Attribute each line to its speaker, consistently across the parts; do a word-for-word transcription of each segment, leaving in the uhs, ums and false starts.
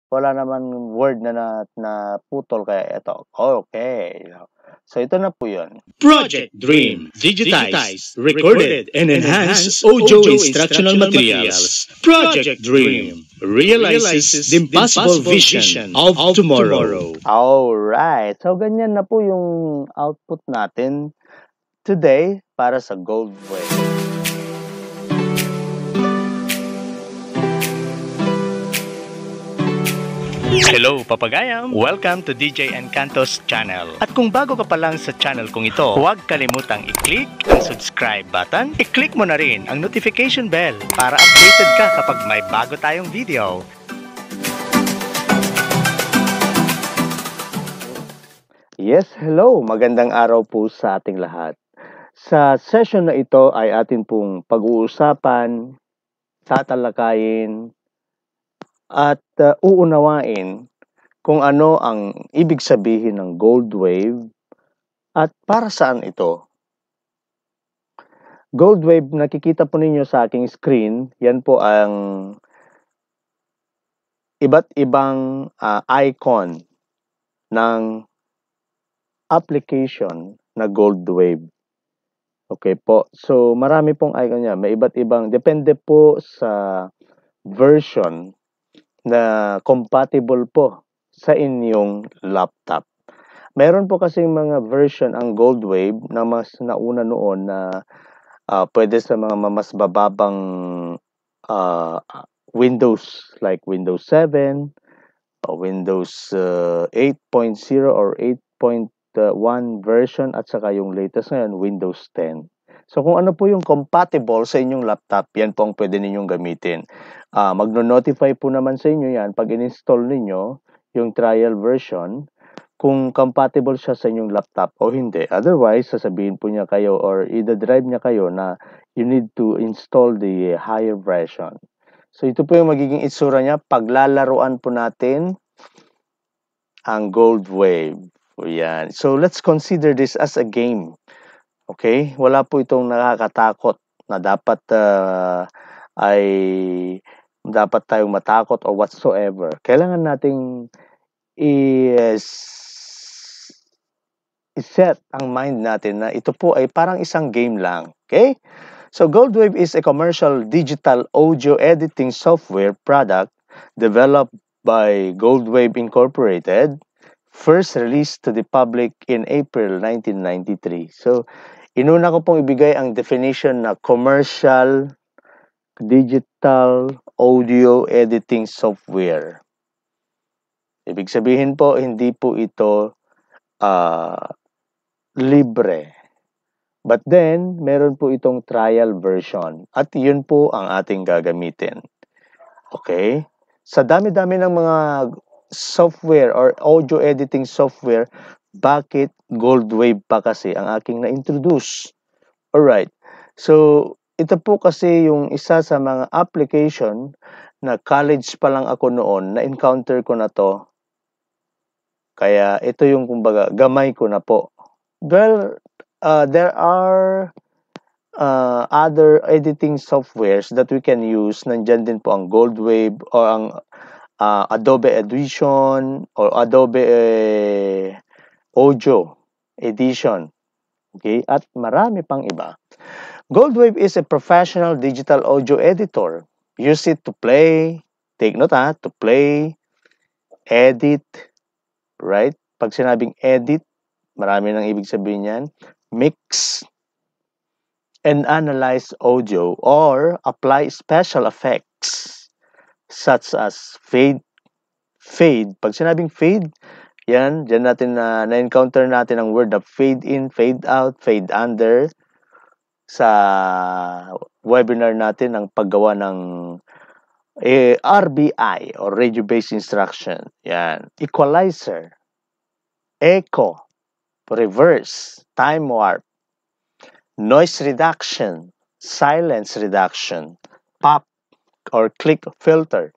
Speaker 1: wala naman word na na, na putol kaya ito. Okay. So ito na po yun.
Speaker 2: Project Dream. Digitized, recorded, and enhanced audio instructional materials. Project Dream realizes the impossible vision of tomorrow.
Speaker 1: Alright. So ganyan na po yung output natin today para sa Gold Wave.
Speaker 3: Hello, Papagayam! Welcome to D J Encanto's channel. At kung bago ka pa lang sa channel kong ito, huwag kalimutang i-click ang subscribe button. I-click mo na rin ang notification bell para updated ka kapag may bago tayong video.
Speaker 1: Yes, hello! Magandang araw po sa ating lahat. Sa session na ito ay atin pong pag-uusapan, tatalakayin, at uh, uunawain kung ano ang ibig sabihin ng Gold Wave at para saan ito. Gold Wave, nakikita po ninyo sa aking screen, yan po ang iba't ibang uh, icon ng application na Gold Wave. Okay po, so marami pong icon niya, may iba't ibang, depende po sa version na compatible po sa inyong laptop. Meron po kasing mga version ang Gold Wave na mas nauna noon na uh, pwede sa mga mas bababang uh, Windows like Windows seven, uh, Windows uh, eight point zero or eight point one version at saka yung latest ngayon Windows ten. So kung ano po yung compatible sa inyong laptop, yan po ang pwede ninyong gamitin. Uh, magno-notify po naman sa inyo yan pag in-install ninyo yung trial version kung compatible siya sa inyong laptop o hindi. Otherwise, sasabihin po niya kayo or i-drive niya kayo na you need to install the higher version. So ito po yung magiging itsura niya. Paglalaruan po natin ang Gold Wave. O yan. So let's consider this as a game. Okay? Wala po itong nakakatakot na dapat uh, ay dapat tayong matakot or whatsoever. Kailangan nating i-set ang mind natin na ito po ay parang isang game lang. Okay? So Gold Wave is a commercial digital audio editing software product developed by Gold Wave Incorporated, first released to the public in April nineteen ninety-three. So inuna ko pong ibigay ang definition na commercial digital audio editing software. Ibig sabihin po, hindi po ito uh, libre. But then, meron po itong trial version. At yun po ang ating gagamitin. Okay? Sa dami-dami ng mga software or audio editing software, bakit Gold Wave pa kasi ang aking na-introduce? Alright. So, ito po kasi yung isa sa mga application na college pa lang ako noon, na-encounter ko na to. Kaya ito yung kumbaga, gamay ko na po. Well, uh, there are uh, other editing softwares that we can use. Nandyan din po ang Gold Wave o ang uh, Adobe Edition or Adobe eh, Audio Edition. Okay? At marami pang iba. Gold Wave is a professional digital audio editor. Use it to play, take note ha, to play, edit, right? Pag sinabing edit, marami nang ibig sabihin yan. Mix and analyze audio or apply special effects such as fade. Fade. Pag sinabing fade, yan, dyan natin na, na-encounter natin ang word na fade in, fade out, fade under sa webinar natin ng paggawa ng eh, R B I or Radio Based Instruction. Yan. Equalizer. Echo, reverse, time warp, noise reduction, silence reduction, pop or click filter,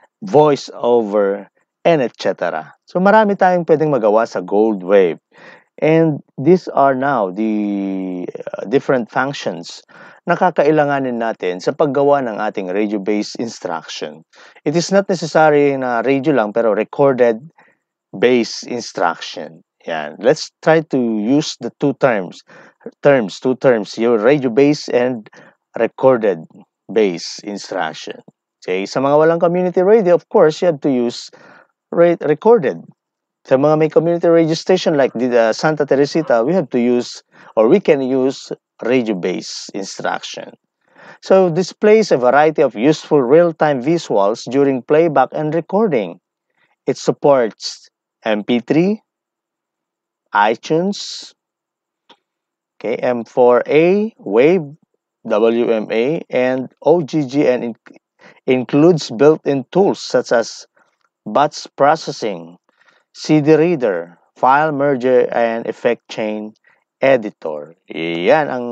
Speaker 1: voice over, and et cetera. So marami tayong pwedeng magawa sa Gold Wave. And these are now the uh, different functions na kakailanganin natin sa paggawa ng ating radio-based instruction. It is not necessary na radio lang pero recorded based instruction. Yan. Let's try to use the two terms. Terms, two terms, your radio-based and recorded based instruction. Okay, sa mga walang community radio, of course, you have to use re recorded. Sa mga may community radio station like the uh, Santa Teresita, we have to use or we can use radio-based instruction. So displays a variety of useful real-time visuals during playback and recording. It supports M P three, iTunes, okay, M four A, Wave, W M A, and O G G, and in includes built-in tools such as batch processing, C D reader, file merger, and effect chain editor. Yan ang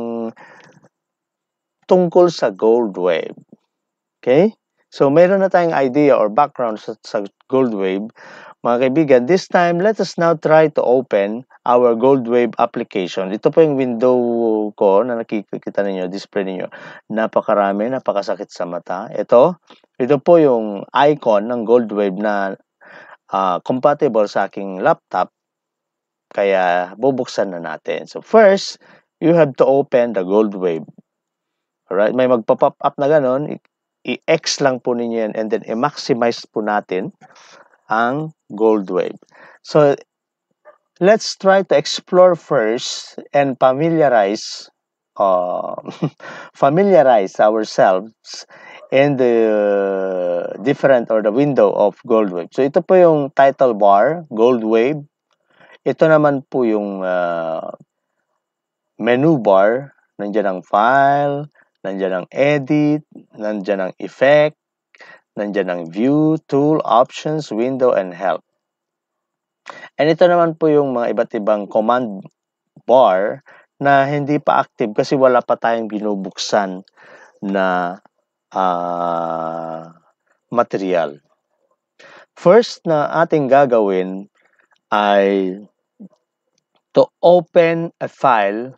Speaker 1: tungkol sa Goldwave. Okay? So, meron na tayong idea or background sa, sa Goldwave. Mga kaibigan, this time, let us now try to open our Goldwave application. Ito po yung window ko na nakikita ninyo, display ninyo. Napakarami, napakasakit sa mata. Ito, ito po yung icon ng Goldwave na uh, compatible sa aking laptop. Kaya, bubuksan na natin. So, first, you have to open the Goldwave. Alright, may magpa-pop up na ganon. I-X lang po ninyo yan and then i-maximize po natin ang Goldwave. So, let's try to explore first and familiarize uh, familiarize ourselves in the different or the window of Goldwave. So, ito po yung title bar, Goldwave. Ito naman po yung uh, menu bar. Nandiyan ang file, nandiyan ang edit, nandiyan ang effect, nandiyan ang view, tool, options, window, and help. And ito naman po yung mga iba't ibang command bar na hindi pa active kasi wala pa tayong binubuksan na uh, material. First na ating gagawin ay to open a file.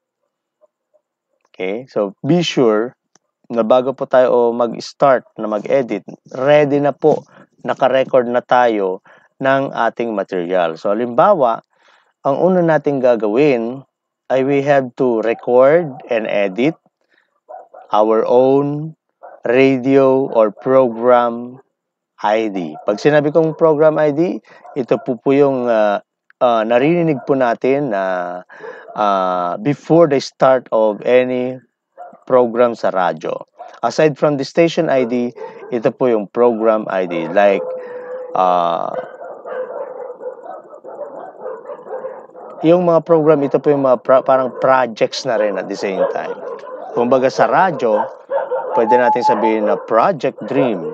Speaker 1: Okay, so be sure na bago po tayo mag-start na mag-edit, ready na po, naka-record na tayo ng ating material. So, halimbawa, ang una nating gagawin ay we have to record and edit our own radio or program I D. Pag sinabi kong program I D, ito po po yung uh, uh, narinig po natin na uh, before the start of any program sa radyo. Aside from the station I D, ito po yung program I D. Like, uh, yung mga program, ito po yung mga pra parang projects na rin at the same time. Kumbaga sa radyo, pwede natin sabihin na Project Dream.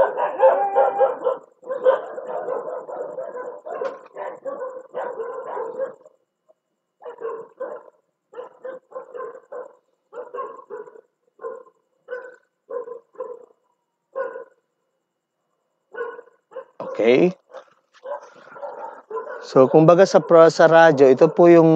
Speaker 1: Okay? So, kumbaga sa, sa radyo, ito po yung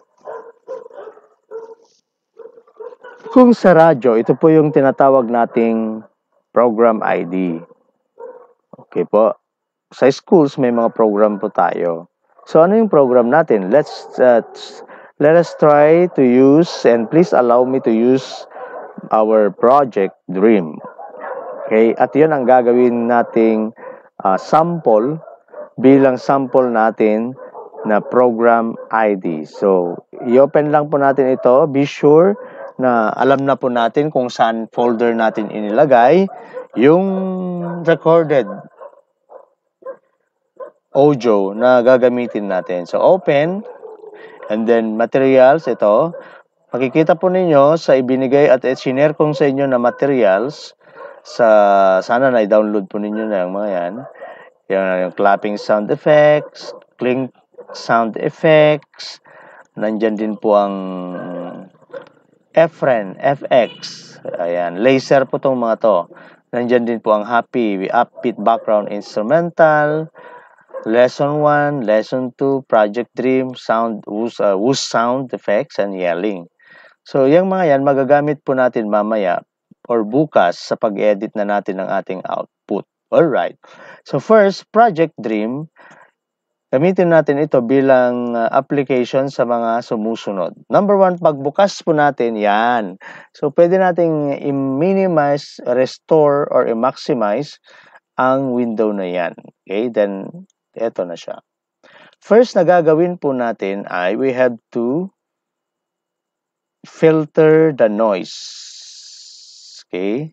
Speaker 1: kung sa radyo, ito po yung tinatawag nating program I D. Okay po. Sa schools, may mga program po tayo. So, ano yung program natin? Let's, uh, let us try to use, and please allow me to use our Project Dream. Okay? At yun ang gagawin nating uh, sample bilang sample natin na program I D. So, i-open lang po natin ito. Be sure na alam na po natin kung saan folder natin inilagay yung recorded audio na gagamitin natin. So, open, and then materials, ito. Makikita po ninyo sa ibinigay at sinare kong sa inyo na materials, sa sana na-download po ninyo na yung mga yan. Yung, yung clapping sound effects, clink sound effects, nandyan din po ang F R E N, F X, ayan, laser po itong mga to. Nandyan din po ang happy, upbeat background instrumental, Lesson one, Lesson two, Project Dream, Sound, Whose, uh, whose Sound Effects, and Yelling. So, yung mga yan, magagamit po natin mamaya or bukas sa pag-edit na natin ng ating output. Alright. So, first, Project Dream. Gamitin natin ito bilang uh, application sa mga sumusunod. Number one, pagbukas po natin, yan. So, pwede nating i-minimize, restore, or i-maximize ang window na yan. Okay, then, eto na siya. First na gagawin po natin ay we have to filter the noise. Okay?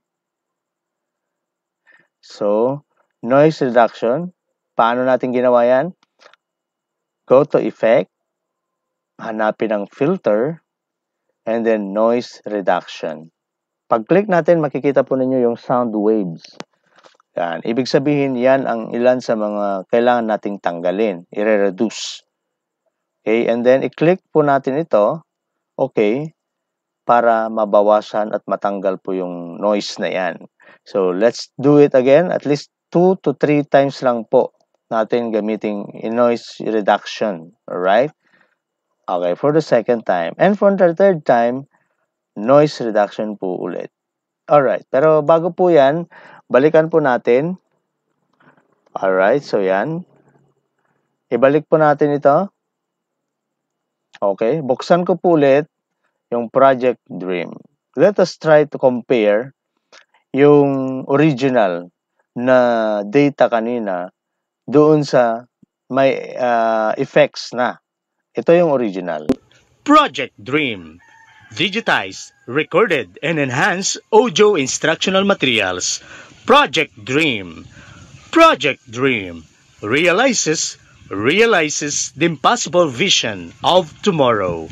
Speaker 1: So, noise reduction. Paano natin ginawa yan? Go to Effect, hanapin ang Filter, and then Noise Reduction. Pag-click natin, makikita po ninyo yung sound waves. Yan. Ibig sabihin, yan ang ilan sa mga kailangan nating tanggalin, i-reduce. Okay, and then i-click po natin ito, okay, para mabawasan at matanggal po yung noise na yan. So, let's do it again, at least two to three times lang po natin gamiting noise reduction. Alright? Okay, for the second time. And for the third time, noise reduction po ulit. Alright, pero bago po yan, balikan po natin. Alright, so yan. Ibalik po natin ito. Okay, buksan ko po ulit yung Project Dream. Let us try to compare yung original na data kanina doon sa may uh, effects na. Ito yung original.
Speaker 2: Project Dream. Digitize, recorded, and enhance audio instructional materials. Project Dream. Project Dream. Realizes, realizes the impossible vision of tomorrow.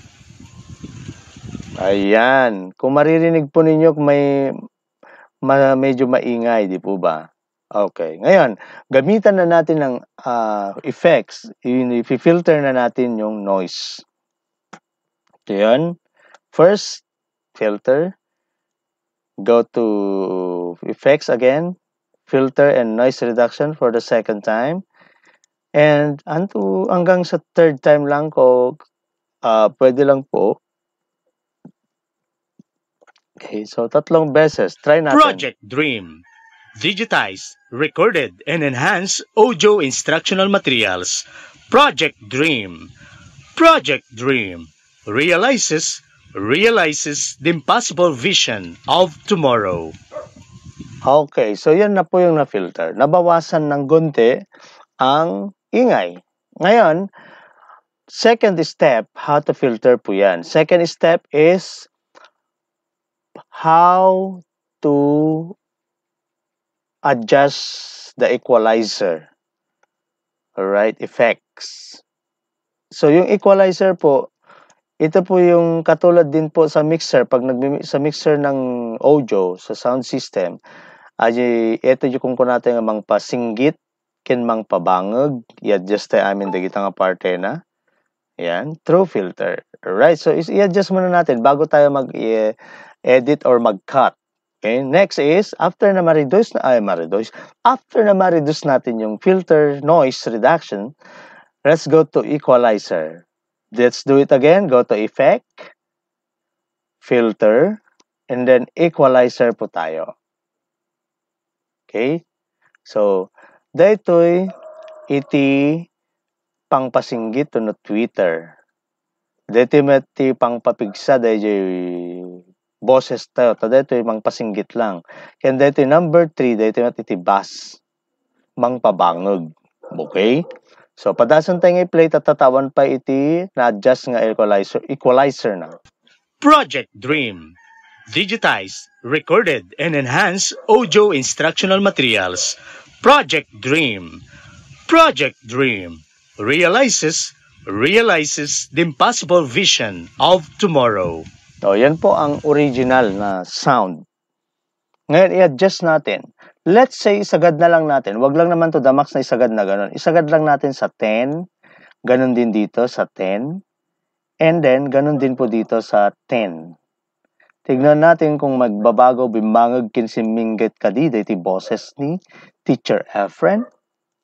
Speaker 1: Ayan. Kung maririnig po ninyo, may ma, medyo maingay, di po ba? Okay. Ngayon, gamitan na natin ng uh, effects. I-filter na natin yung noise. Ayan. First, filter. Go to effects again. Filter and noise reduction for the second time. And anto, hanggang sa third time lang ko, uh, pwede lang po. Okay, so tatlong beses. Try natin.
Speaker 2: Project Dream. Digitize, recorded, and enhance audio instructional materials. Project Dream. Project Dream. Realizes, realizes the impossible vision of tomorrow.
Speaker 1: Okay, so yan na po yung na-filter. Nabawasan ng gunti ang ingay. Ngayon, second step, how to filter po yan. Second step is how to adjust the equalizer. Alright, effects. So, yung equalizer po, ito po yung katulad din po sa mixer. Pag nag sa mixer ng audio, sa sound system, ay ito yung kung natin ang mga pasinggit, kin mang pabangag, i-adjust tayo amin dagita nga parte na. Yan, through filter. Alright, so i-adjust muna natin bago tayo mag-edit or mag-cut. Okay, next is, after na ma-reduce na, ay ma-reduce, after na ma-reduce natin yung filter noise reduction, let's go to equalizer. Let's do it again. Go to effect, filter, and then equalizer po tayo. Okay, so, daytoy iti pangpasinggit to no Twitter. Daytoy mati pangpapigsa daytoy boses tayo, tada ito yung mangpasinggit lang. Kaya dito yung number three, dito yung matitibas, mangpabangag. Okay? So, padasan tayo i-play, tatatawan pa iti, na-adjust nga equalizer, equalizer na.
Speaker 2: Project Dream. Digitize, recorded, and enhance audio instructional materials. Project Dream. Project Dream. Realizes, realizes the impossible vision of tomorrow.
Speaker 1: So, yan po ang original na sound. Ngayon, i-adjust natin. Let's say, isagad na lang natin. Wag lang naman to the max na isagad na ganun. Isagad lang natin sa ten. Ganun din dito sa ten. And then, ganun din po dito sa ten. Tignan natin kung magbabago, bimangag, kinsimingget ka di, iti boses ni Teacher Efren.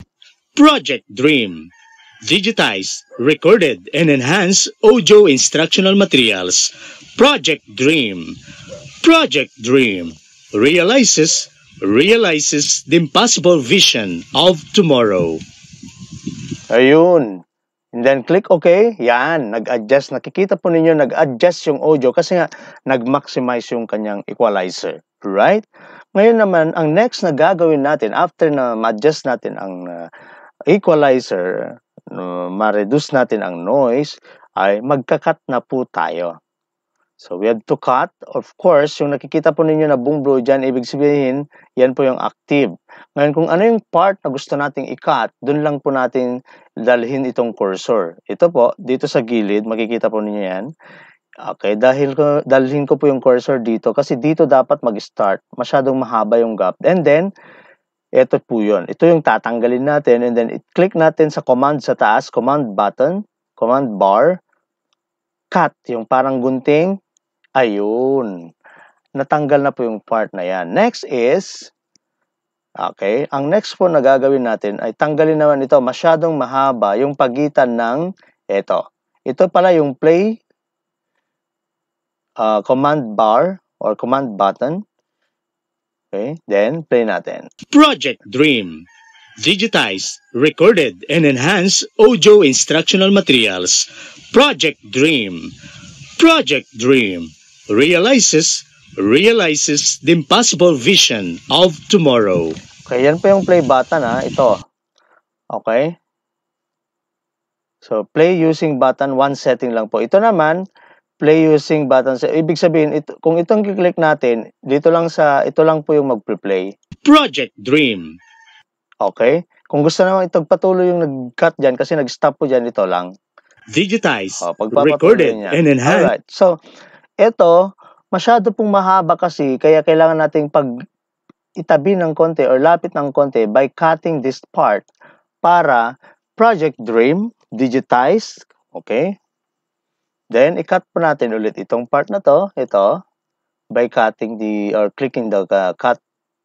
Speaker 2: Project Dream. Digitize, recorded, and enhance audio instructional materials. Project Dream. Project Dream realizes realizes the impossible vision of tomorrow.
Speaker 1: Ayun. And then click OK. Yan, nag-adjust. Nakikita po ninyo, nag-adjust yung audio kasi nga nag-maximize yung kanyang equalizer. Right? Ngayon naman, ang next na gagawin natin after na ma-adjust natin ang uh, equalizer, uh, ma-reduce natin ang noise, ay magka-cut na po tayo. So, we have to cut. Of course, yung nakikita po ninyo na boom blue dyan, ibig sabihin, yan po yung active. Ngayon, kung ano yung part na gusto nating i-cut, dun lang po natin dalhin itong cursor. Ito po, dito sa gilid, makikita po ninyo yan. Okay, dahil ko, dalhin ko po yung cursor dito kasi dito dapat mag-start. Masyadong mahaba yung gap. And then, ito po yun. Ito yung tatanggalin natin. And then, i-click natin sa command sa taas, command button, command bar, cut, yung parang gunting. Ayun. Natanggal na po yung part na yan. Next is, okay, ang next po na gagawin natin ay tanggalin naman ito. Masyadong mahaba yung pagitan ng ito. Ito pala yung play uh, command bar or command button. Okay, then play natin.
Speaker 2: Project Dream. Digitize, recorded, and enhance audio instructional materials. Project Dream. Project Dream realizes realizes the impossible vision of tomorrow.
Speaker 1: Okay, yan po yung play button ha, ito. Okay? So, play using button, one setting lang po. Ito naman, play using button. So, ibig sabihin, ito, kung itong kiklik natin, dito lang sa, ito lang po yung magple-play.
Speaker 2: Project Dream.
Speaker 1: Okay? Kung gusto naman itong patuloy yung nag-cut dyan, kasi nag-stop po dyan, ito lang.
Speaker 2: Digitize,
Speaker 1: oh,
Speaker 2: recorded, and enhanced.
Speaker 1: Alright. So, ito, masyado pong mahaba kasi, kaya kailangan nating pag itabi ng konti or lapit ng konti by cutting this part para Project Dream, digitize, okay? Then, i-cut po natin ulit itong part na to, ito, by cutting the, or clicking the uh, cut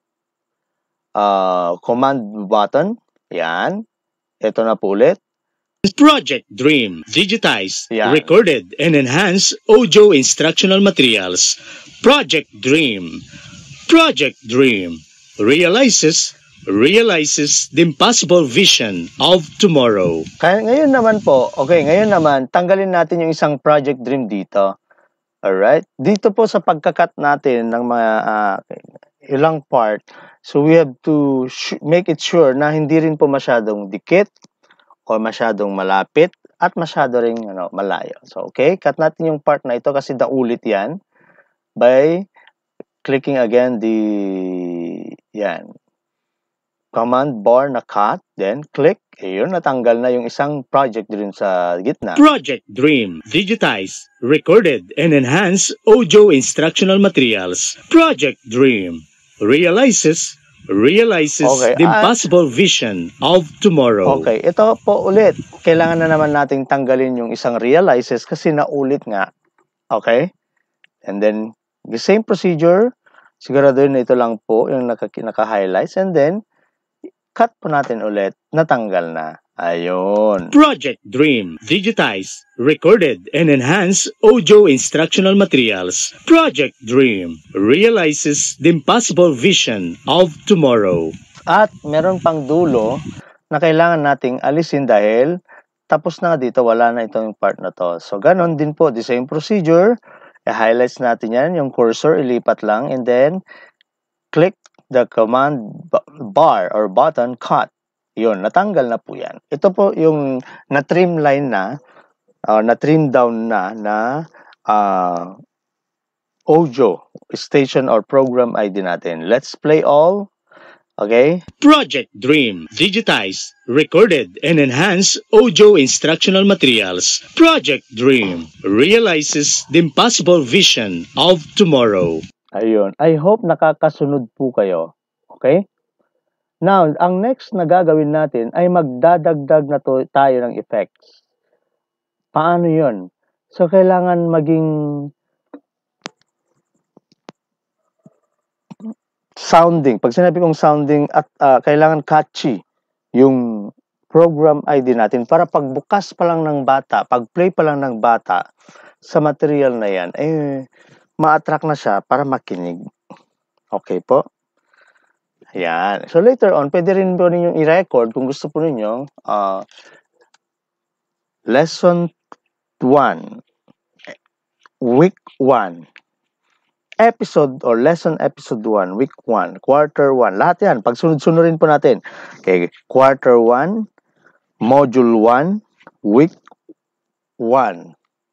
Speaker 1: uh, command button. Yan. Ito na po ulit.
Speaker 2: Project Dream. Digitize,
Speaker 1: Yan.
Speaker 2: recorded, and enhance audio instructional materials. Project Dream. Project Dream realizes realizes the impossible vision of tomorrow.
Speaker 1: Kaya ngayon naman po, okay, ngayon naman, tanggalin natin yung isang Project Dream dito. Alright? Dito po sa pagkakat natin ng mga uh, ilang part, so we have to make it sure na hindi rin po masyadong dikit o masyadong malapit at masyado ring ano, malayo. So, okay, cut natin yung part na ito kasi naulit yan by clicking again the yan command bar na cut, then click, ayun, natanggal na yung isang Project Dream sa gitna.
Speaker 2: Project Dream. Digitize, recorded, and enhance audio instructional materials. Project Dream realizes realizes
Speaker 1: okay,
Speaker 2: the impossible at, vision of tomorrow.
Speaker 1: Okay, ito po ulit. Kailangan na naman nating tanggalin yung isang realizes kasi naulit nga. Okay? And then, the same procedure, siguraduhin na ito lang po yung naka-highlights and then, cut po natin ulit, natanggal na. Ayun.
Speaker 2: Project Dream. Digitize, recorded, and enhance audio instructional materials. Project Dream realizes the impossible vision of tomorrow.
Speaker 1: At meron pang dulo na kailangan nating alisin dahil tapos na dito, wala na itong part na to. So, ganon din po, the same procedure. I-highlights natin yan, yung cursor, ilipat lang, and then, click the command bar or button, cut. Yun, natanggal na po yan. Ito po yung na-trim line na, uh, na-trim down na, na uh, audio station or program I D natin. Let's play all. Okay?
Speaker 2: Project Dream. Digitize, recorded, and enhance audio instructional materials. Project Dream realizes the impossible vision of tomorrow.
Speaker 1: Ayun. I hope nakakasunod po kayo. Okay? Now, ang next na gagawin natin ay magdadagdag na to, tayo ng effects. Paano yun? So, kailangan maging sounding. Pag sinabi kong sounding, at uh, kailangan catchy yung program I D natin para pagbukas pa lang ng bata, pag-play pa lang ng bata sa material na yan, eh, ma-attract na siya para makinig. Okay po? Ayan. So later on, pwede rin po ninyong i-record kung gusto po ninyo, uh, lesson one, week one, episode or lesson episode one, week one, quarter one, lahat yan. Pag sunod-sunurin po natin. Okay, quarter one, module one, week one.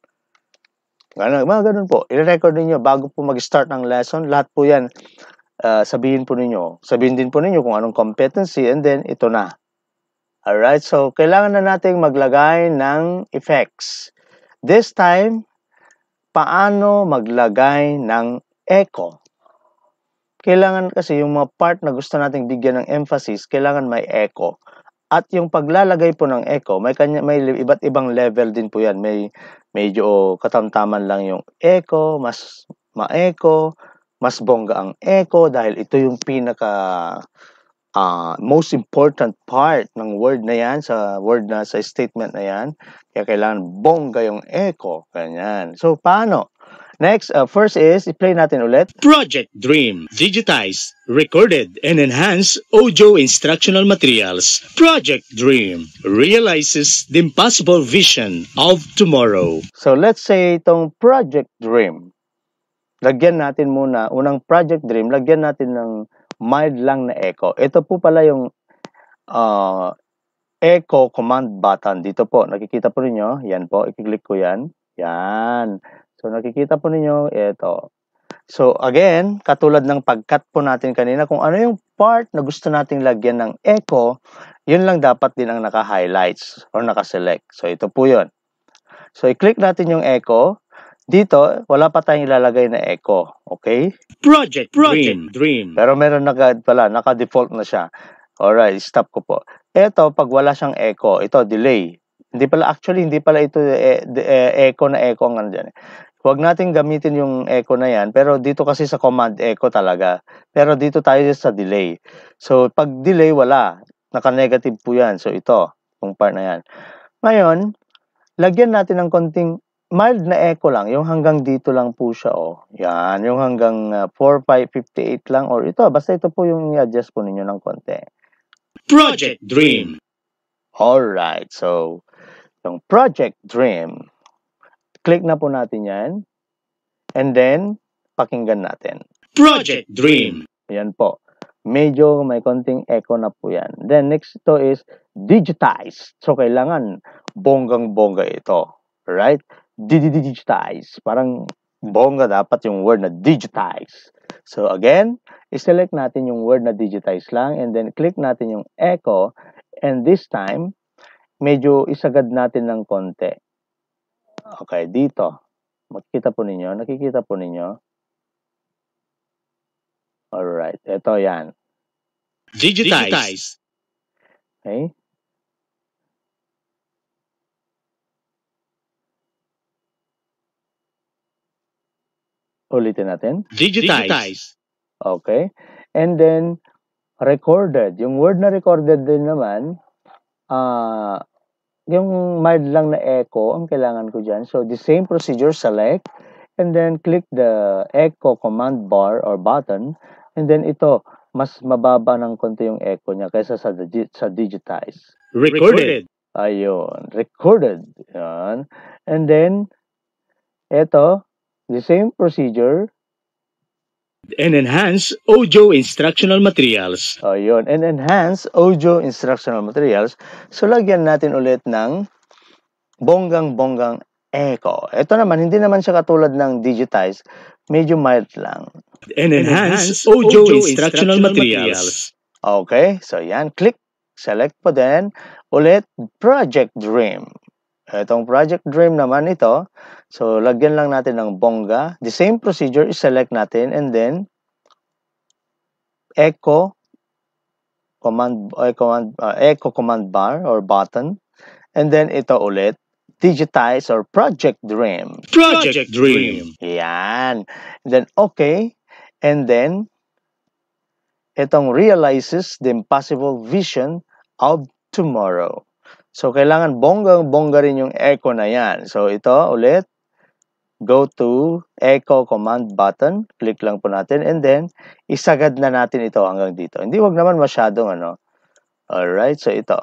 Speaker 1: Ganun, mga ganun po. I-record ninyo bago po mag-start ng lesson. Lahat po yan, uh, sabihin po ninyo. Sabihin din po ninyo kung anong competency and then ito na. Alright, so kailangan na nating maglagay ng effects. This time, paano maglagay ng echo? Kailangan kasi yung mga part na gusto nating bigyan ng emphasis, kailangan may echo. At yung paglalagay po ng echo, may kanya may iba't ibang level din po 'yan. May medyo katamtaman lang yung echo, mas ma-echo, mas bongga ang echo dahil ito yung pinaka uh, most important part ng word na 'yan, sa word na sa statement na 'yan. Kaya kailangan bongga yung echo, ganyan. So paano? Next, uh, first is, i-play natin ulit.
Speaker 2: Project Dream. Digitize, recorded, and enhance audio instructional materials. Project Dream realizes the impossible vision of tomorrow.
Speaker 1: So, let's say itong Project Dream. Lagyan natin muna, unang Project Dream, lagyan natin ng mild lang na echo. Ito po pala yung uh, echo command button. Dito po, nakikita po ninyo. Yan po, i-click ko yan. Yan. So, nakikita po ninyo, ito. So, again, katulad ng pag-cut po natin kanina, kung ano yung part na gusto nating lagyan ng echo, yun lang dapat din ang naka-highlights or naka-select. So, ito po yun. So, i-click natin yung echo. Dito, wala pa tayong ilalagay na echo. Okay?
Speaker 2: Project, Project Dream. Dream.
Speaker 1: Pero meron naka, pala, naka-default na siya. Alright, stop ko po. Ito, pag wala siyang echo, ito, delay. Hindi pala, actually, hindi pala ito e, e, echo na echo ang nandyan. Huwag natin gamitin yung echo na yan, pero dito kasi sa command echo talaga. Pero dito tayo sa delay. So, pag delay, wala. Naka-negative po yan. So, ito, yung part na yan. Ngayon, lagyan natin ng konting mild na echo lang. Yung hanggang dito lang po siya, oh. Yan, yung hanggang uh, four five fifty-eight lang, or ito, basta ito po yung i-adjust po ninyo ng konti.
Speaker 2: Project Dream.
Speaker 1: Alright, so, yung Project Dream, click na po natin yan. And then, pakinggan natin.
Speaker 2: Project Dream.
Speaker 1: Yan po. Medyo may konting echo na po yan. Then, next ito is digitize. So, kailangan bonggang-bongga ito. Right? Digitize. Parang bongga dapat yung word na digitize. So, again, i-select natin yung word na digitize lang. And then, click natin yung echo. And this time, medyo isagad natin ng konti. Okay, dito. Makikita po ninyo. Nakikita po ninyo. Alright. Ito yan.
Speaker 2: Digitize.
Speaker 1: Okay. Ulitin natin.
Speaker 2: Digitize.
Speaker 1: Okay. And then, recorded. Yung word na recorded din naman, ah, uh, yung mild lang na echo ang kailangan ko dyan. So, the same procedure, select, and then click the echo command bar or button, and then ito, mas mababa ng konti yung echo niya kaysa sa, sa digitize.
Speaker 2: Recorded.
Speaker 1: Ayun, recorded. Yan. And then, ito, the same procedure,
Speaker 2: and enhance audio instructional materials.
Speaker 1: Oh, yun. And enhance audio instructional materials. So, lagyan natin ulit ng bonggang-bonggang echo. Ito naman, hindi naman siya katulad ng digitize. Medyo mild lang.
Speaker 2: And enhance audio instructional materials.
Speaker 1: Okay. So, yan. Click. Select po din. Ulit, Project Dream. Itong Project Dream naman ito. So, lagyan lang natin ng bongga. The same procedure, i-select natin and then echo command, uh, command uh, echo command bar or button. And then ito ulit, digitize or Project Dream.
Speaker 2: Project Dream.
Speaker 1: Yan. And then okay. And then itong realizes the impossible vision of tomorrow. So, kailangan bonggang-bongga rin yung echo na yan. So, ito ulit, go to echo command button, click lang po natin, and then, isagad na natin ito hanggang dito. Hindi, wag naman masyadong ano. Alright, so ito.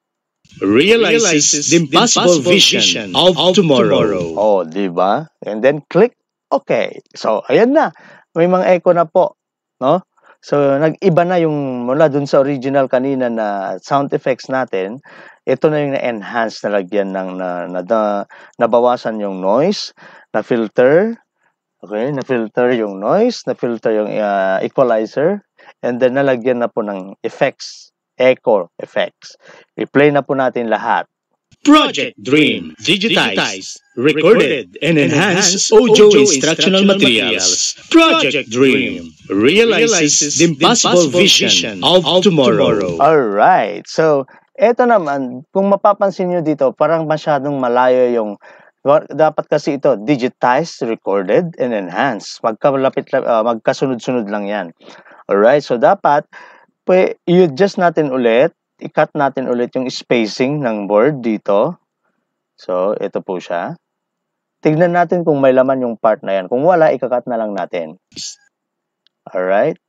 Speaker 2: Realizes the impossible vision of tomorrow.
Speaker 1: Oh, di ba? And then, click okay. So, ayan na. May mga echo na po. No? So, nag-iba na yung mula dun sa original kanina na sound effects natin. Ito na yung na-enhance na lagyan ng na, na, na, nabawasan yung noise, na-filter. Okay, na-filter yung noise, na-filter yung uh, equalizer, and then nalagyan na po ng effects, echo effects. I-play na po natin lahat.
Speaker 2: Project Dream. Digitize, recorded, and enhance audio instructional materials. Project Dream realizes the impossible vision of tomorrow.
Speaker 1: Alright. So, eto naman, kung mapapansin nyo dito, parang masyadong malayo yung, dapat kasi ito, digitize, recorded, and enhance. Magkalapit, uh, magkasunod-sunod lang yan. Alright. So, dapat, i-adjust natin ulit, i-cut natin ulit yung spacing ng board dito. So, ito po siya. Tignan natin kung may laman yung part na yan. Kung wala, ika-cut na lang natin. Alright?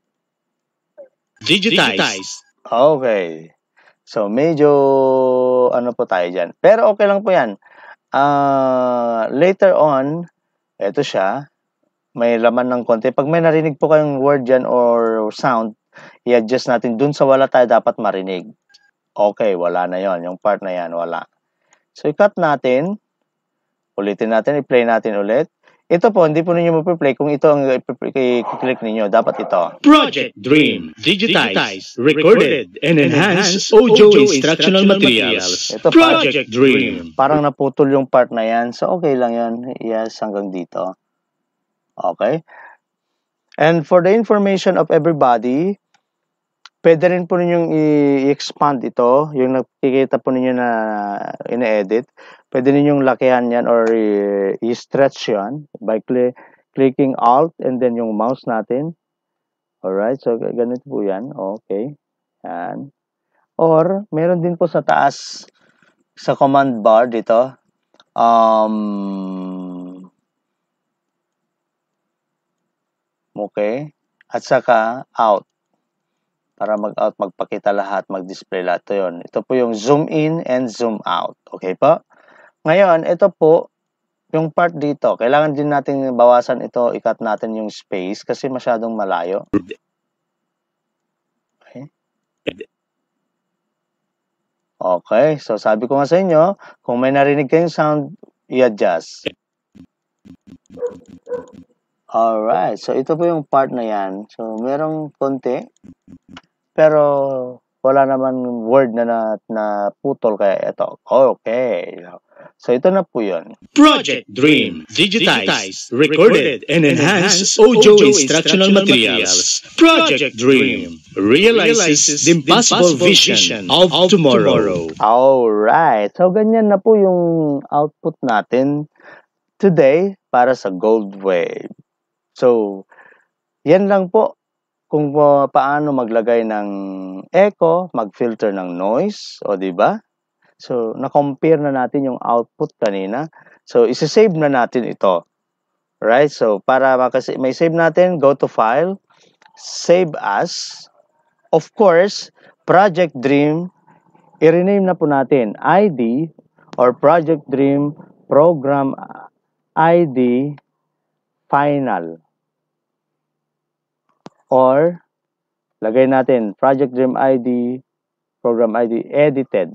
Speaker 2: Digitize.
Speaker 1: Okay. So, medyo, ano po tayo dyan. Pero okay lang po yan. Uh, later on, ito siya. May laman ng konti. Pag may narinig po kayong word dyan or sound, i-adjust natin. Dun sa wala tayo dapat marinig. Okay, wala na yon. Yung part na yan, wala. So, i-cut natin. Ulitin natin, i-play natin ulit. Ito po, hindi po ninyo mapiplay kung ito ang i-click ninyo. Dapat ito.
Speaker 2: Project Dream. Digitize, recorded, and enhance audio instructional materials.
Speaker 1: Ito,
Speaker 2: Project Dream.
Speaker 1: Parang naputol yung part na yan. So, okay lang yan. Yes, hanggang dito. Okay. And for the information of everybody, pwede rin po ninyong i-expand ito, yung nakikita po ninyo na ina-edit. Pwede ninyong lakihan yan or i-stretch yan by cl clicking Alt and then yung mouse natin. Alright, so ganito po yan. Okay. Yan. Or, meron din po sa taas, sa command bar dito. Um, okay. At saka, out. Para mag-out, magpakita lahat, mag-display lahat. Ito yun. Ito po yung zoom in and zoom out. Okay po? Ngayon, ito po, yung part dito, kailangan din natin bawasan ito, i-cut natin yung space kasi masyadong malayo. Okay. Okay. So, sabi ko nga sa inyo, kung may narinig kayong sound, i-adjust. Alright. So, ito po yung part na yan. So, merong konti. Pero, wala naman word na na, na putol kaya ito. Okay. So, ito na po yun.
Speaker 2: Project Dream. Digitize, recorded, and enhance audio instructional materials. Project Dream realizes the impossible vision of tomorrow.
Speaker 1: Alright. So, ganyan na po yung output natin today para sa Gold Wave. So, yan lang po. Kung uh, paano maglagay ng echo, mag-filter ng noise, o di ba? So, na-compare na natin yung output kanina. So, isa-save na natin ito. Right? So, para makasi may save natin, go to File, Save As. Of course, Project Dream, i-rename na po natin I D or Project Dream Program I D Final. Or, lagay natin, Project Dream I D, Program I D, Edited.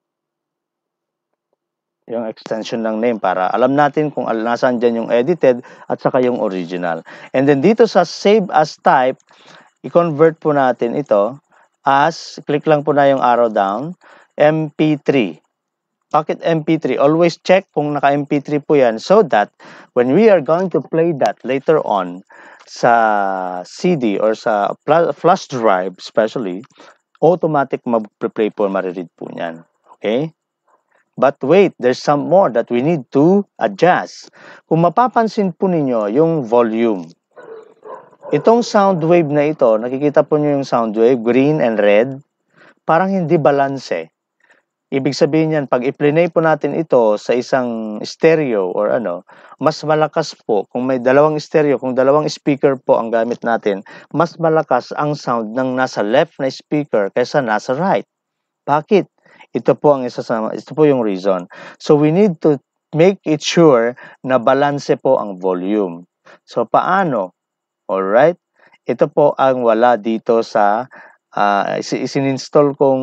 Speaker 1: Yung extension ng name para alam natin kung nasaan dyan yung edited at saka yung original. And then dito sa Save As Type, i-convert po natin ito as, click lang po na yung arrow down, M P three. Bakit M P three? Always check kung naka-M P three po yan so that when we are going to play that later on, sa C D or sa flash drive especially, automatic mag-play po, mariread po niyan. Okay? But wait, there's some more that we need to adjust. Kung mapapansin po ninyo yung volume, itong sound wave na ito, nakikita po niyo yung sound wave, green and red, parang hindi balance eh. Ibig sabihin yan, pag i-play po natin ito sa isang stereo or ano, mas malakas po, kung may dalawang stereo, kung dalawang speaker po ang gamit natin, mas malakas ang sound ng nasa left na speaker kaysa nasa right. Bakit? Ito po ang isa sa, ito po yung reason. So we need to make it sure na balanse po ang volume. So paano? Alright? Ito po ang wala dito sa uh, isininstall kong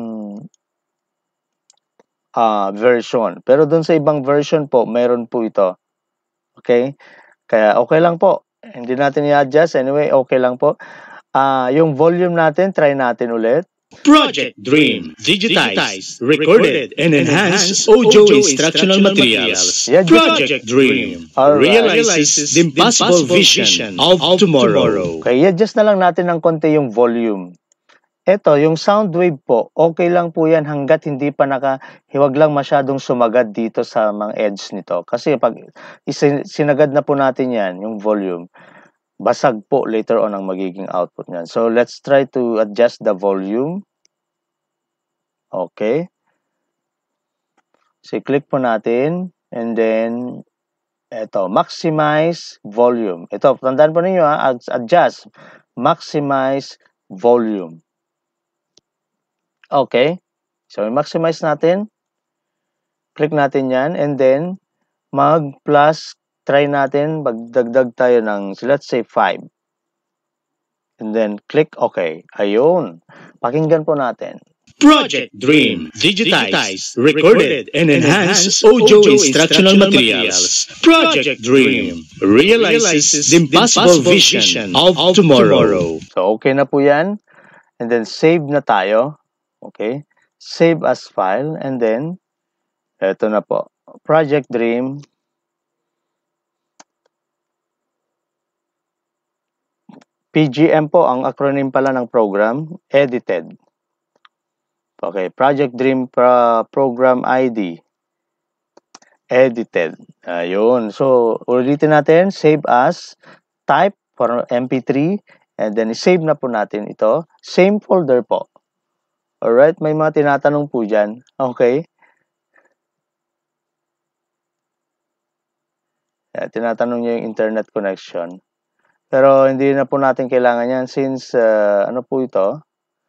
Speaker 1: uh, version. Pero dun sa ibang version po, meron po ito. Okay? Kaya okay lang po. Hindi natin i-adjust. Anyway, okay lang po. Uh, yung volume natin, try natin ulit.
Speaker 2: Project Dream, digitized, recorded, and enhanced audio instructional materials.
Speaker 1: Yeah,
Speaker 2: Project Dream
Speaker 1: Alright.
Speaker 2: realizes the impossible vision of tomorrow.
Speaker 1: Okay, i-adjust na lang natin ng konti yung volume. Ito, yung sound wave po, okay lang po yan hanggat hindi pa naka, hiwag lang masyadong sumagad dito sa mga edge nito. Kasi pag sinagad na po natin yan, yung volume, basag po later on ang magiging output niyan. So, let's try to adjust the volume. Okay. So, click po natin. And then, ito, maximize volume. Ito, tandaan po ninyo ha, adjust. Maximize volume. Okay. So, maximize natin. Click natin yan. And then, mag-plus, try natin, magdagdag tayo ng, so let's say, five. And then, click OK. Ayun. Pakinggan po natin.
Speaker 2: Project Dream, digitized, recorded, and enhanced audio instructional materials. Project Dream realizes the impossible vision of tomorrow.
Speaker 1: So, okay na po yan. And then, save na tayo. Okay. Save as file. And then, eto na po. Project Dream. P G M po ang acronym pala ng program, edited. Okay, Project Dream Pro Program I D. Edited. Ayun. So, ulitin natin, save as, type for M P three, and then save na po natin ito. Same folder po. Alright, may mga tinatanong po dyan. Okay. Yeah, tinatanong niyo yung internet connection. Pero hindi na po natin kailangan yan since, uh, ano po ito?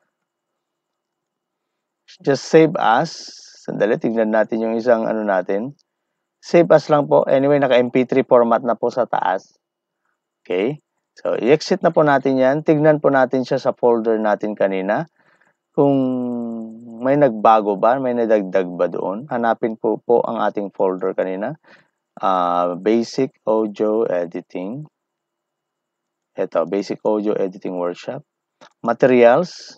Speaker 1: Just save as. Sandali, tignan natin yung isang ano natin. Save as lang po. Anyway, naka M P three format na po sa taas. Okay. So, i-exit na po natin yan. Tignan po natin siya sa folder natin kanina. Kung may nagbago ba, may nadagdag ba doon. Hanapin po po ang ating folder kanina. Uh, basic Audio Editing. Ito, Basic Audio Editing Workshop. Materials.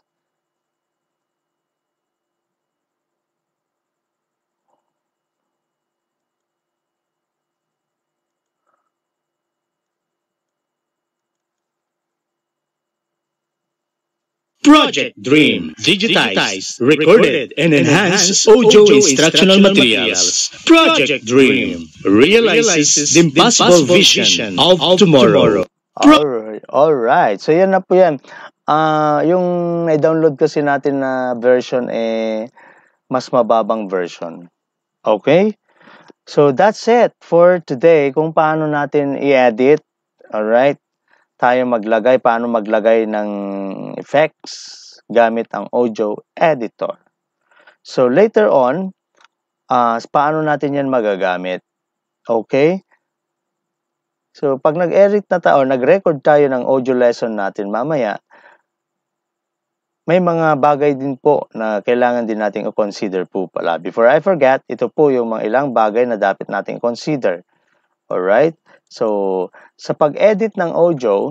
Speaker 2: Project Dream, digitized, recorded, and enhanced audio instructional materials. Project Dream realizes the impossible vision of tomorrow.
Speaker 1: Alright, alright. So, yan na po yan. Uh, yung na-download kasi natin na version, eh, mas mababang version. Okay? So, that's it for today. Kung paano natin i-edit. Alright? Tayo maglagay, paano maglagay ng effects gamit ang audio editor. So, later on, uh, paano natin yan magagamit? Okay? So, pag nag-edit na tayo, nag-record tayo ng audio lesson natin mamaya, may mga bagay din po na kailangan din natin i-consider po pala. Before I forget, ito po yung mga ilang bagay na dapat natin consider. Alright? So, sa pag-edit ng audio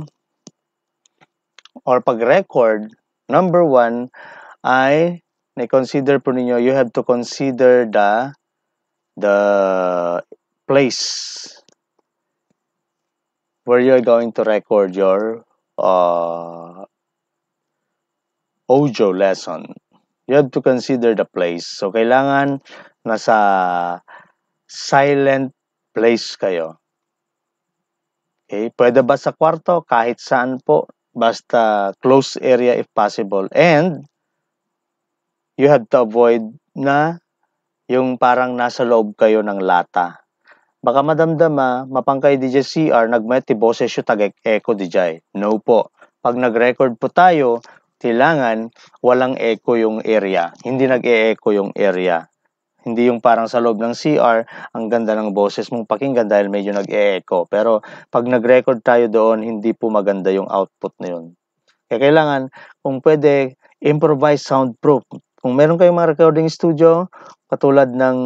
Speaker 1: or pag-record, number one ay na-consider po ninyo, you have to consider the the place where you're going to record your uh, audio lesson. You have to consider the place. So, kailangan nasa silent place kayo. Okay? Pwede ba sa kwarto? Kahit saan po. Basta close area if possible. And you have to avoid na yung parang nasa loob kayo ng lata. Baka madamdama, mapangkay di C R, nagmeti boses yung tag-echo di jay. No po. Pag nag-record po tayo, kailangan walang echo yung area. Hindi nag-e-echo yung area. Hindi yung parang sa loob ng C R, ang ganda ng boses mong pakinggan dahil medyo nag-e-echo. Pero pag nag-record tayo doon, hindi po maganda yung output na yun. Kaya kailangan, kung pwede, improvise soundproof. Kung meron kayong mga recording studio, katulad ng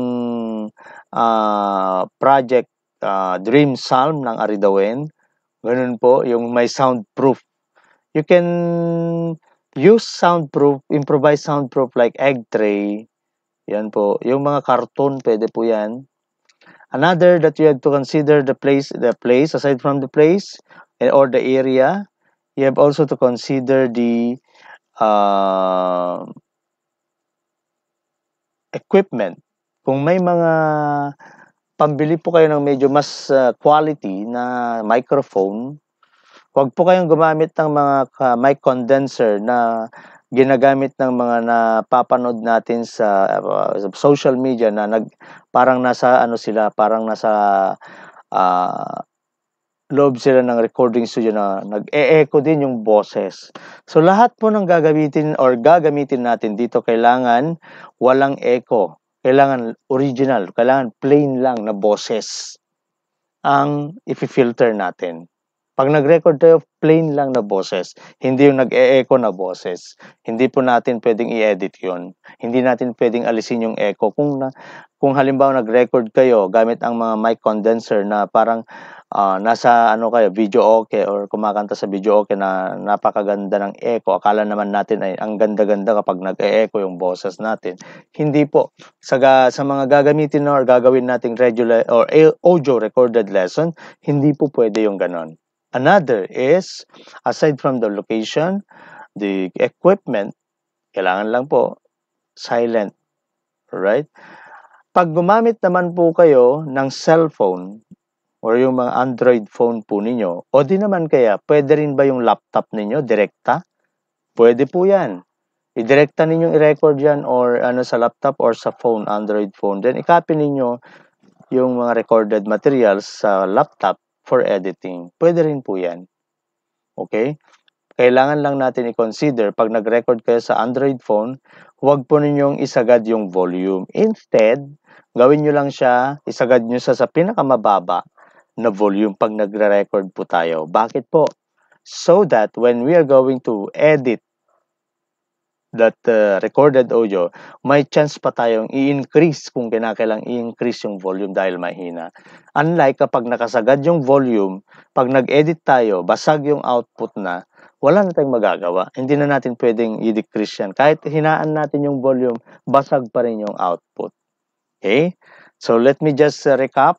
Speaker 1: uh, project uh, Dream Psalm ng Aridawen, ganun po, yung may soundproof. You can use soundproof, improvise soundproof like egg tray. Yan po. Yung mga cartoon, pwede po yan. Another that you have to consider the place, the place, aside from the place or the area, you have also to consider the uh, equipment. Kung may mga pambili po kayo ng medyo mas uh, quality na microphone, huwag po kayong gumamit ng mga uh, mic condenser na ginagamit ng mga napapanood natin sa uh, social media na nag parang nasa ano sila, parang nasa uh, loob sila ng recording studio na nag-e-echo din yung boses. So lahat po ng gagamitin or gagamitin natin dito kailangan walang echo. Kailangan original, kailangan plain lang na boses ang i-filter natin. Pag nag-record tayo, plain lang na boses. Hindi yung nag-e-echo na boses. Hindi po natin pwedeng i-edit yun. Hindi natin pwedeng alisin yung echo. Kung, na, kung halimbawa nag-record kayo gamit ang mga mic condenser na parang uh, nasa ano kayo, video okay or kumakanta sa video okay na napakaganda ng echo. Akala naman natin ay ang ganda-ganda kapag nag-e-echo yung boses natin. Hindi po. Sa, sa mga gagamitin na or gagawin nating regular or audio recorded lesson, hindi po pwede yung ganon. Another is, aside from the location, the equipment, kailangan lang po, silent. Alright? Pag gumamit naman po kayo ng cellphone or yung mga Android phone po ninyo, o di naman kaya, pwede rin ba yung laptop ninyo, direkta? Pwede po yan. I-direkta ninyo i-record yan or ano sa laptop or sa phone, Android phone. Then, i-copy ninyo yung mga recorded materials sa laptop for editing. Pwede rin po yan. Okay? Kailangan lang natin i-consider pag nag-record kayo sa Android phone, huwag po ninyong isagad yung volume. Instead, gawin nyo lang siya, isagad nyo sa, sa pinakamababa na volume pag nagre-record po tayo. Bakit po? So that when we are going to edit that uh, recorded audio, may chance pa tayong i-increase kung kinakailang i-increase yung volume dahil mahina. Unlike kapag nakasagad yung volume, pag nag-edit tayo, basag yung output na, wala na tayong magagawa. Hindi na natin pwedeng i-decrease yan. Kahit hinaan natin yung volume, basag pa rin yung output. Okay? So let me just uh, recap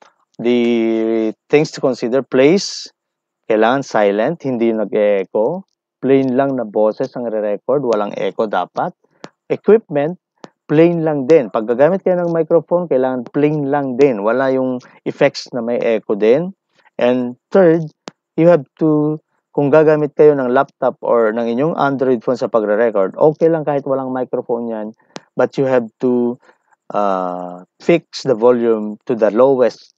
Speaker 1: the things to consider. Place, kailangan silent, hindi nag-e-echo. Plain lang na boses ang re-record, walang echo dapat. Equipment, plain lang din. Pag gagamit kayo ng microphone, kailangan plain lang din. Wala yung effects na may echo din. And third, you have to, kung gagamit kayo ng laptop or ng inyong Android phone sa pagre-record, okay lang kahit walang microphone yan, but you have to uh, fix the volume to the lowest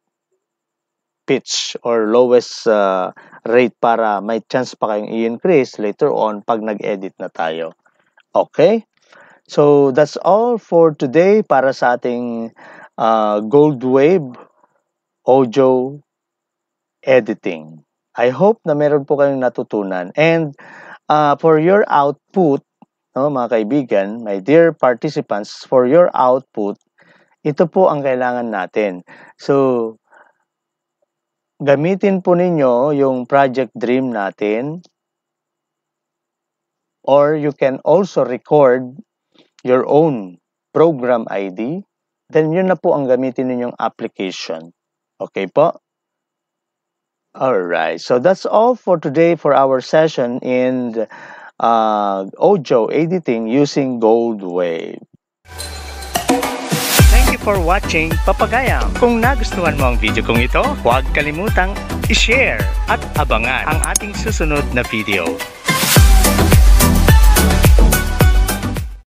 Speaker 1: pitch or lowest uh, rate para may chance pa kayong i-increase later on pag nag-edit na tayo. Okay? So, that's all for today para sa ating uh, Gold Wave audio editing. I hope na meron po kayong natutunan. And uh, for your output, no, mga kaibigan, my dear participants, for your output, ito po ang kailangan natin. So, gamitin po ninyo yung Project Dream natin, or you can also record your own program I D, then yun na po ang gamitin ninyong application. Okay po? Alright, so that's all for today for our session in uh, audio editing using Gold Wave.
Speaker 3: Thank you for watching Papagayam. Kung nagustuhan mo ang video kong ito, huwag kalimutang i-share at abangan ang ating susunod na video.